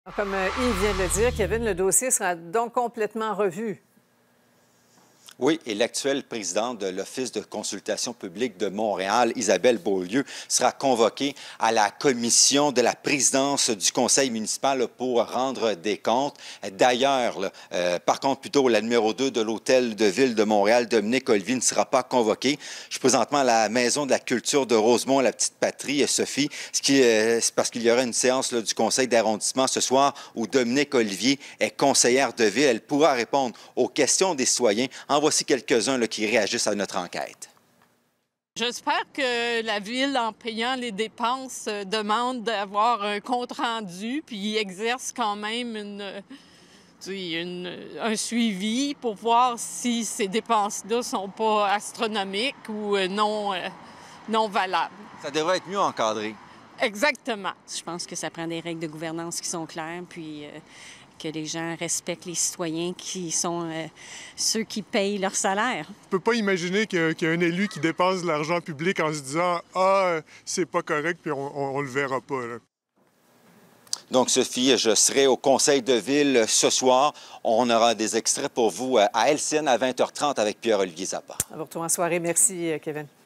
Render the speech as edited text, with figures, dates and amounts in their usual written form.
Comme Yves vient de le dire, Kevin, le dossier sera donc complètement revu. Oui, et l'actuelle présidente de l'Office de consultation publique de Montréal, Isabelle Beaulieu, sera convoquée à la commission de la présidence du conseil municipal pour rendre des comptes. D'ailleurs, par contre, plutôt la numéro 2 de l'hôtel de ville de Montréal, Dominique Olivier, ne sera pas convoquée. Je suis présentement à la Maison de la culture de Rosemont, la petite patrie, Sophie, c'est parce qu'il y aura une séance du conseil d'arrondissement ce soir où Dominique Olivier est conseillère de ville. Elle pourra répondre aux questions des citoyens. Voici quelques-uns qui réagissent à notre enquête. J'espère que la Ville, en payant les dépenses, demande d'avoir un compte-rendu, puis exerce quand même un suivi pour voir si ces dépenses-là ne sont pas astronomiques ou non valables. Ça devrait être mieux encadré. Exactement. Je pense que ça prend des règles de gouvernance qui sont claires, puis que les gens respectent les citoyens qui sont ceux qui payent leur salaire. On ne peut pas imaginer qu'il y a un élu qui dépense de l'argent public en se disant « Ah, c'est pas correct, puis on le verra pas. » Donc, Sophie, je serai au conseil de ville ce soir. On aura des extraits pour vous à LCN à 20h30 avec Pierre-Olivier Zappa. À vous retrouver en soirée. Merci, Kevin.